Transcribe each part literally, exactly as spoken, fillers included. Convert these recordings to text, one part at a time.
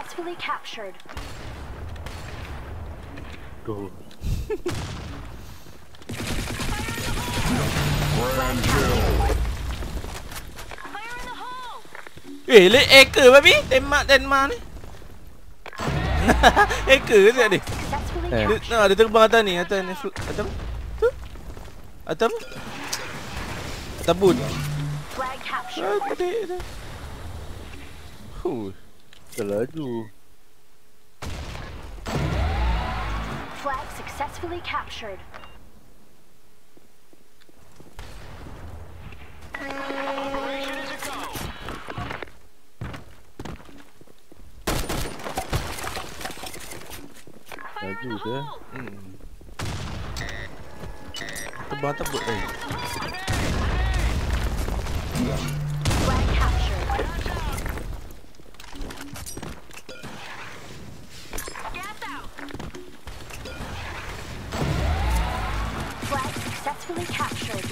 successfully captured. Go. Grand kill. Eh, le hacker babi. Tembak tembak ni. Hacker je ni. Successfully Eh. Dia, captured. nah, dia terbang atas ni, atas ni, atas apa? Tu? Atas apa? Atas bun. Flag Ah, captured. petik tu. Huh. Terlaju. Flag successfully captured. Laju dia. Hmm. Terbang atas bun eh. Flag captured. Flag successfully captured.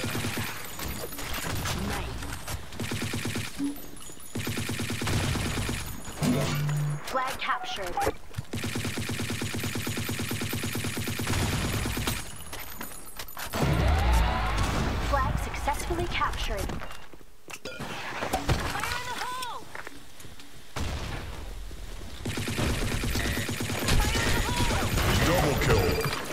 Nice. Flag captured. Flag successfully captured. Double kill.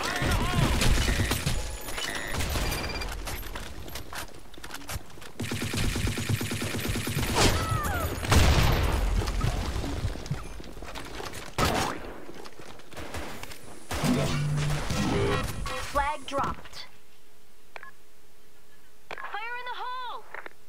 Flag dropped. Fire in the hole!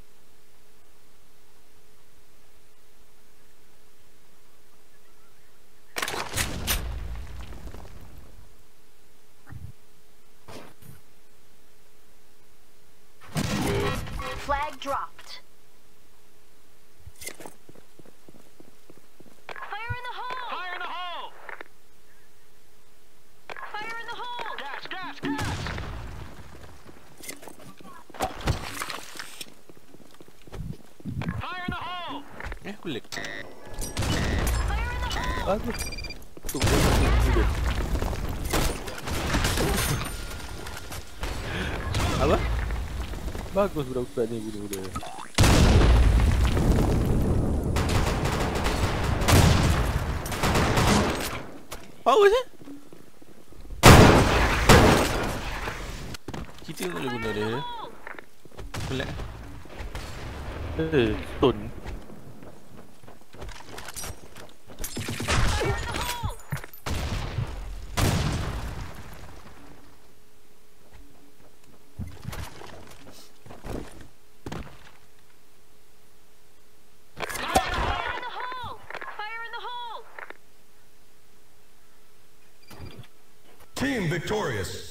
Flag dropped. Fire in the hole! Fire in the hole! Fire in the hole! Gas, gas, gas! Fire in the hole! Eh, kulik. Fire in the hole! Bagus. Tunggu tunggu dia. Apa? Bagus budak-budak ni bunuh dia. Power je. Kita boleh guna dia. Kulik. Eh, stone. Fire in the hole! Fire in the hole! Team victorious.